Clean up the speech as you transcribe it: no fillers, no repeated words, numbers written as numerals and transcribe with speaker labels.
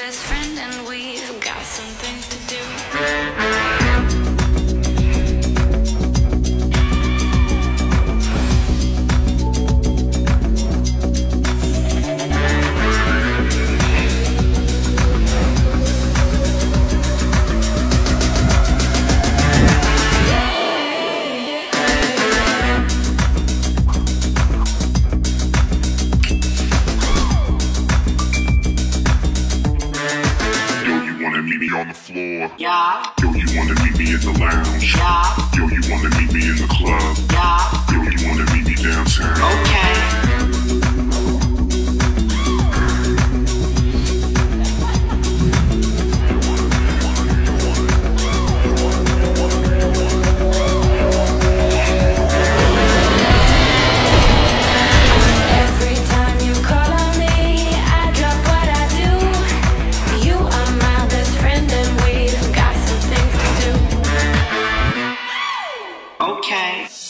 Speaker 1: best friend and we've got some things to do.
Speaker 2: Meet me on the floor.
Speaker 3: Yeah.
Speaker 2: Yo, you wanna meet me in the lounge.
Speaker 3: Yeah.
Speaker 2: Yo, you wanna meet me in the club.
Speaker 3: Yeah.
Speaker 2: Yo, you wanna meet me downtown.
Speaker 3: Okay.
Speaker 1: Every time you call on me, I drop what I do. You are my best friend and we've got some things to do.
Speaker 3: Okay.